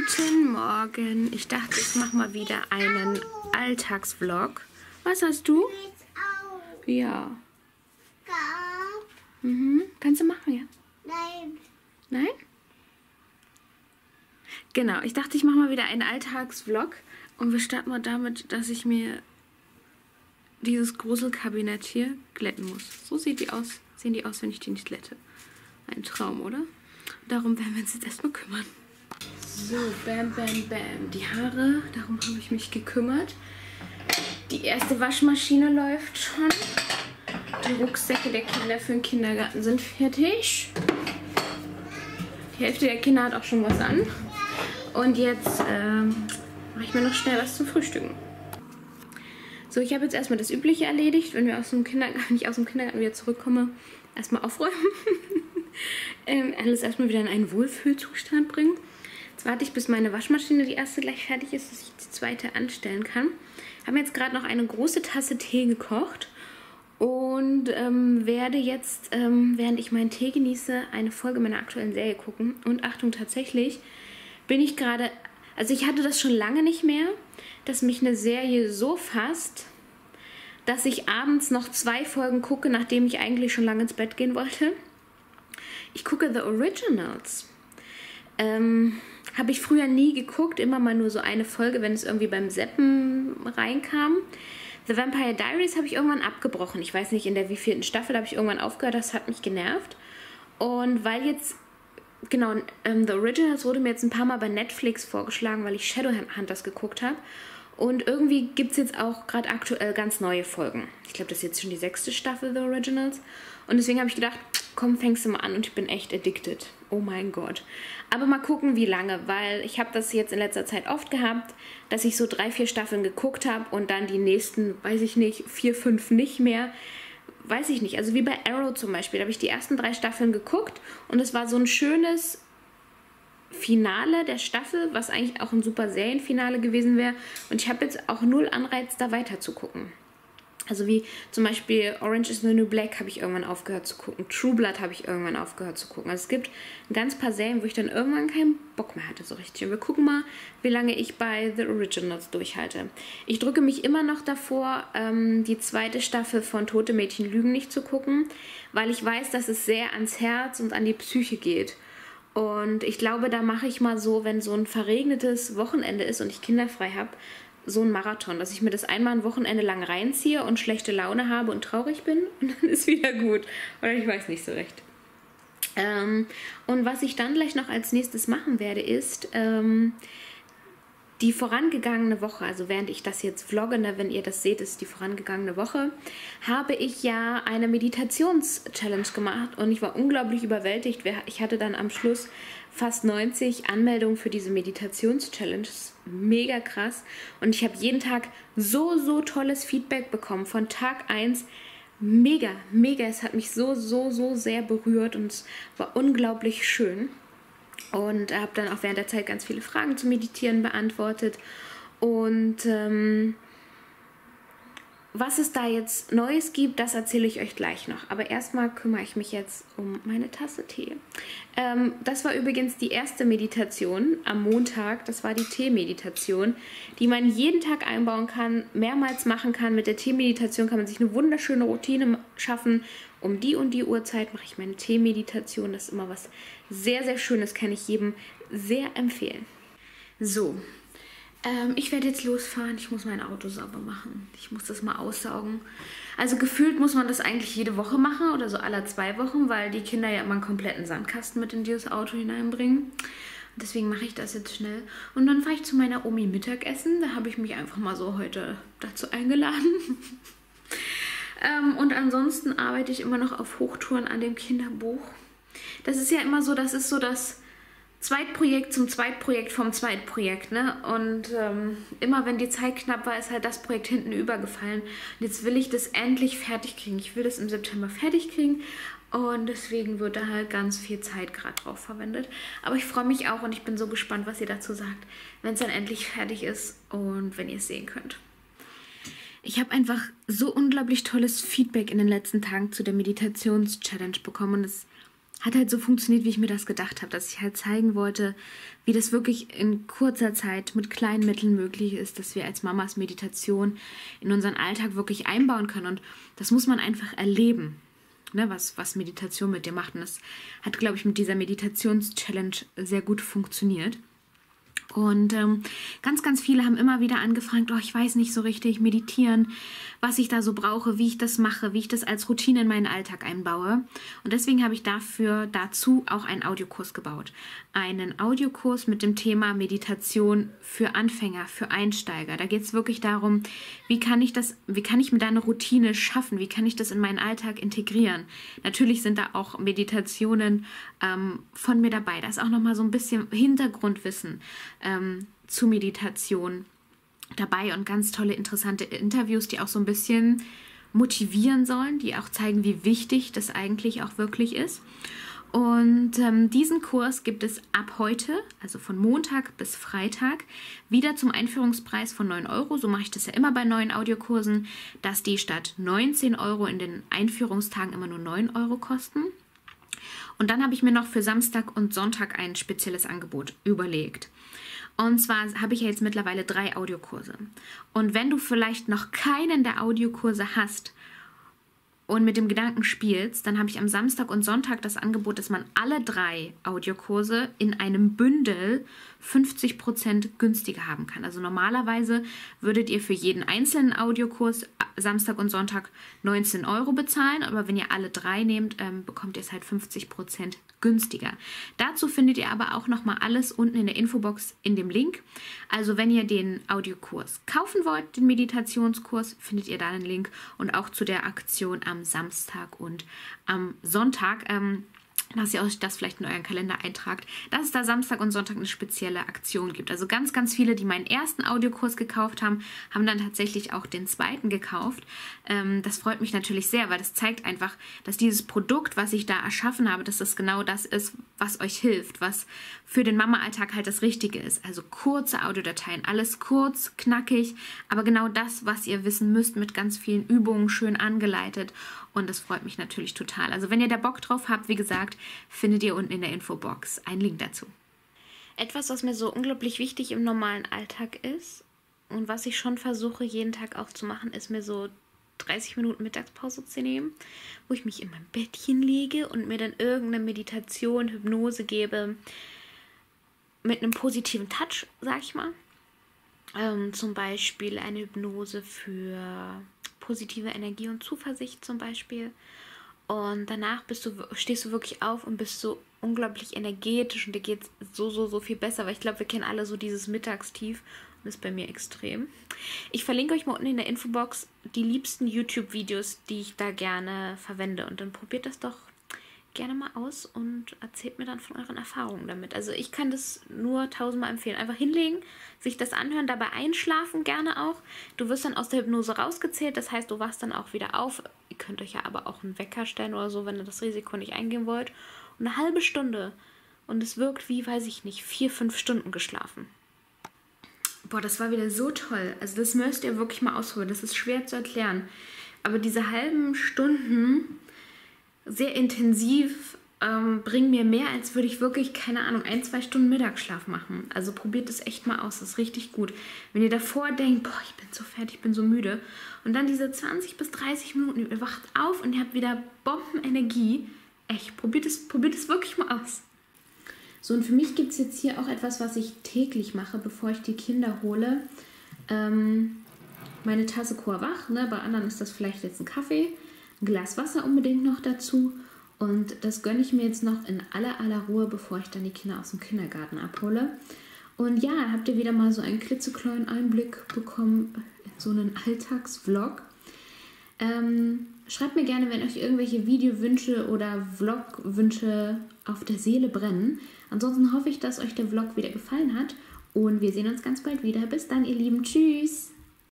Guten Morgen. Ich dachte, ich mache mal wieder einen Alltagsvlog. Was hast du? Ja. Kannst du machen, ja? Nein. Nein? Genau, ich dachte, ich mache mal wieder einen Alltagsvlog. Und wir starten mal damit, dass ich mir dieses Gruselkabinett hier glätten muss. So sehen die aus, wenn ich die nicht glätte. Ein Traum, oder? Darum werden wir uns jetzt erstmal kümmern. So, bam, bam, bam. Die Haare, darum habe ich mich gekümmert. Die erste Waschmaschine läuft schon. Die Rucksäcke der Kinder für den Kindergarten sind fertig. Die Hälfte der Kinder hat auch schon was an. Und jetzt mache ich mir noch schnell was zum Frühstücken. So, ich habe jetzt erstmal das Übliche erledigt. Wenn wir wenn ich aus dem Kindergarten wieder zurückkomme, erstmal aufräumen. Alles erstmal wieder in einen Wohlfühlzustand bringen. Jetzt warte ich, bis meine Waschmaschine, die erste, gleich fertig ist, dass ich die zweite anstellen kann. Ich habe jetzt gerade noch eine große Tasse Tee gekocht und werde jetzt, während ich meinen Tee genieße, eine Folge meiner aktuellen Serie gucken. Und Achtung, tatsächlich bin ich gerade, also ich hatte das schon lange nicht mehr, dass mich eine Serie so fasst, dass ich abends noch 2 Folgen gucke, nachdem ich eigentlich schon lange ins Bett gehen wollte. Ich gucke The Originals. Habe ich früher nie geguckt, immer mal nur so eine Folge, wenn es irgendwie beim Zappen reinkam. The Vampire Diaries habe ich irgendwann abgebrochen. Ich weiß nicht, in der wievielten Staffel habe ich irgendwann aufgehört, das hat mich genervt. Und weil jetzt, genau, The Originals wurde mir jetzt ein paar Mal bei Netflix vorgeschlagen, weil ich Shadowhunters geguckt habe. Und irgendwie gibt es jetzt auch gerade aktuell ganz neue Folgen. Ich glaube, das ist jetzt schon die 6. Staffel The Originals. Und deswegen habe ich gedacht, komm, fängst du mal an, und ich bin echt addicted. Oh mein Gott. Aber mal gucken, wie lange, weil ich habe das jetzt in letzter Zeit oft gehabt, dass ich so 3, 4 Staffeln geguckt habe und dann die nächsten, weiß ich nicht, 4, 5 nicht mehr. Weiß ich nicht. Also wie bei Arrow zum Beispiel, da habe ich die ersten 3 Staffeln geguckt und es war so ein schönes Finale der Staffel, was eigentlich auch ein super Serienfinale gewesen wäre. Und ich habe jetzt auch null Anreiz, da weiter zu gucken. Also wie zum Beispiel Orange is the New Black habe ich irgendwann aufgehört zu gucken. True Blood habe ich irgendwann aufgehört zu gucken. Also es gibt ein ganz paar Serien, wo ich dann irgendwann keinen Bock mehr hatte so richtig. Und wir gucken mal, wie lange ich bei The Originals durchhalte. Ich drücke mich immer noch davor, die 2. Staffel von Tote Mädchen lügen nicht zu gucken, weil ich weiß, dass es sehr ans Herz und an die Psyche geht. Und ich glaube, da mache ich mal so, wenn so ein verregnetes Wochenende ist und ich kinderfrei habe, so ein Marathon, dass ich mir das einmal ein Wochenende lang reinziehe und schlechte Laune habe und traurig bin und dann ist wieder gut. Oder ich weiß nicht so recht. Und was ich dann gleich noch als nächstes machen werde, ist die vorangegangene Woche, also während ich das jetzt vlogge, ne, wenn ihr das seht, ist die vorangegangene Woche, habe ich ja eine Meditations-Challenge gemacht und ich war unglaublich überwältigt. Ich hatte dann am Schluss fast 90 Anmeldungen für diese Meditations-Challenge. Mega krass. Und ich habe jeden Tag so tolles Feedback bekommen. Von Tag 1 mega. Es hat mich so sehr berührt und es war unglaublich schön. Und habe dann auch während der Zeit ganz viele Fragen zum Meditieren beantwortet. Und was es da jetzt Neues gibt, das erzähle ich euch gleich noch. Aber erstmal kümmere ich mich jetzt um meine Tasse Tee. Das war übrigens die erste Meditation am Montag. Das war die Tee-Meditation, die man jeden Tag einbauen kann, mehrmals machen kann. Mit der Tee-Meditation kann man sich eine wunderschöne Routine schaffen. Um die und die Uhrzeit mache ich meine Tee-Meditation. Das ist immer was sehr Schönes, kann ich jedem sehr empfehlen. So. Ich werde jetzt losfahren. Ich muss mein Auto sauber machen. Ich muss das mal aussaugen. Also gefühlt muss man das eigentlich jede Woche machen oder so alle 2 Wochen, weil die Kinder ja immer einen kompletten Sandkasten mit in dieses Auto hineinbringen. Deswegen mache ich das jetzt schnell. Und dann fahre ich zu meiner Omi Mittagessen. Da habe ich mich einfach mal so heute dazu eingeladen. Und ansonsten arbeite ich immer noch auf Hochtouren an dem Kinderbuch. Das ist ja immer so, das ist so das Zweitprojekt zum Zweitprojekt vom Zweitprojekt, ne? Und immer wenn die Zeit knapp war, ist halt das Projekt hinten übergefallen. Und jetzt will ich das endlich fertig kriegen. Ich will das im September fertig kriegen und deswegen wird da halt ganz viel Zeit gerade drauf verwendet. Aber ich freue mich auch und ich bin so gespannt, was ihr dazu sagt, wenn es dann endlich fertig ist und wenn ihr es sehen könnt. Ich habe einfach so unglaublich tolles Feedback in den letzten Tagen zu der Meditations-Challenge bekommen und es hat halt so funktioniert, wie ich mir das gedacht habe, dass ich halt zeigen wollte, wie das wirklich in kurzer Zeit mit kleinen Mitteln möglich ist, dass wir als Mamas Meditation in unseren Alltag wirklich einbauen können. Und das muss man einfach erleben, ne, was Meditation mit dir macht. Und das hat, glaube ich, mit dieser Meditations-Challenge sehr gut funktioniert. Und ganz, ganz viele haben immer wieder angefragt, oh, ich weiß nicht so richtig meditieren, was ich da so brauche, wie ich das mache, wie ich das als Routine in meinen Alltag einbaue. Und deswegen habe ich dazu auch einen Audiokurs gebaut. Einen Audiokurs mit dem Thema Meditation für Anfänger, für Einsteiger. Da geht es wirklich darum, wie kann ich mir da eine Routine schaffen, wie kann ich das in meinen Alltag integrieren. Natürlich sind da auch Meditationen von mir dabei. Da ist auch nochmal so ein bisschen Hintergrundwissen zu Meditation dabei und ganz tolle, interessante Interviews, die auch so ein bisschen motivieren sollen, die auch zeigen, wie wichtig das eigentlich auch wirklich ist. Und diesen Kurs gibt es ab heute, also von Montag bis Freitag, wieder zum Einführungspreis von 9 Euro. So mache ich das ja immer bei neuen Audiokursen, dass die statt 19 Euro in den Einführungstagen immer nur 9 Euro kosten. Und dann habe ich mir noch für Samstag und Sonntag ein spezielles Angebot überlegt. Und zwar habe ich ja jetzt mittlerweile 3 Audiokurse. Und wenn du vielleicht noch keinen der Audiokurse hast und mit dem Gedanken spielst, dann habe ich am Samstag und Sonntag das Angebot, dass man alle 3 Audiokurse in einem Bündel 50% günstiger haben kann. Also normalerweise würdet ihr für jeden einzelnen Audiokurs Samstag und Sonntag 19 Euro bezahlen, aber wenn ihr alle 3 nehmt, bekommt ihr es halt 50% günstiger. Dazu findet ihr aber auch nochmal alles unten in der Infobox in dem Link. Also wenn ihr den Audiokurs kaufen wollt, den Meditationskurs, findet ihr da einen Link und auch zu der Aktion am Samstag und am Sonntag, dass ihr euch das vielleicht in euren Kalender eintragt, dass es da Samstag und Sonntag eine spezielle Aktion gibt. Also ganz, ganz viele, die meinen ersten Audiokurs gekauft haben, haben dann tatsächlich auch den zweiten gekauft. Das freut mich natürlich sehr, weil das zeigt einfach, dass dieses Produkt, was ich da erschaffen habe, dass das genau das ist, was euch hilft, was für den Mama-Alltag halt das Richtige ist. Also kurze Audiodateien, alles kurz, knackig, aber genau das, was ihr wissen müsst, mit ganz vielen Übungen, schön angeleitet. Und das freut mich natürlich total. Also wenn ihr da Bock drauf habt, wie gesagt, findet ihr unten in der Infobox einen Link dazu. Etwas, was mir so unglaublich wichtig im normalen Alltag ist und was ich schon versuche, jeden Tag auch zu machen, ist mir so 30 Minuten Mittagspause zu nehmen, wo ich mich in mein Bettchen lege und mir dann irgendeine Meditation, Hypnose gebe, mit einem positiven Touch, sag ich mal. Zum Beispiel eine Hypnose für positive Energie und Zuversicht zum Beispiel. Und danach stehst du wirklich auf und bist so unglaublich energetisch und dir geht es so viel besser, weil ich glaube, wir kennen alle so dieses Mittagstief und das ist bei mir extrem. Ich verlinke euch mal unten in der Infobox die liebsten YouTube-Videos, die ich da gerne verwende und dann probiert das doch gerne mal aus und erzählt mir dann von euren Erfahrungen damit. Also ich kann das nur 1000-mal empfehlen. Einfach hinlegen, sich das anhören, dabei einschlafen gerne auch. Du wirst dann aus der Hypnose rausgezählt, das heißt, du wachst dann auch wieder auf. Ihr könnt euch ja aber auch einen Wecker stellen oder so, wenn ihr das Risiko nicht eingehen wollt. Und eine halbe Stunde und es wirkt wie, weiß ich nicht, 4-5 Stunden geschlafen. Boah, das war wieder so toll. Also das müsst ihr wirklich mal ausprobieren. Das ist schwer zu erklären. Aber diese halben Stunden sehr intensiv bringen mir mehr, als würde ich wirklich, keine Ahnung, 1-2 Stunden Mittagsschlaf machen. Also probiert es echt mal aus, das ist richtig gut. Wenn ihr davor denkt, boah, ich bin so fertig, ich bin so müde und dann diese 20 bis 30 Minuten, ihr wacht auf und ihr habt wieder Bombenenergie. Echt, probiert es wirklich mal aus. So, und für mich gibt es jetzt hier auch etwas, was ich täglich mache, bevor ich die Kinder hole. Meine Tasse Coa-Wach, ne? Bei anderen ist das vielleicht jetzt ein Kaffee, ein Glas Wasser unbedingt noch dazu. Und das gönne ich mir jetzt noch in aller Ruhe, bevor ich dann die Kinder aus dem Kindergarten abhole. Und ja, habt ihr wieder mal so einen klitzekleinen Einblick bekommen in so einen Alltagsvlog. Schreibt mir gerne, wenn euch irgendwelche Videowünsche oder Vlogwünsche auf der Seele brennen. Ansonsten hoffe ich, dass euch der Vlog wieder gefallen hat. Und wir sehen uns ganz bald wieder. Bis dann, ihr Lieben. Tschüss!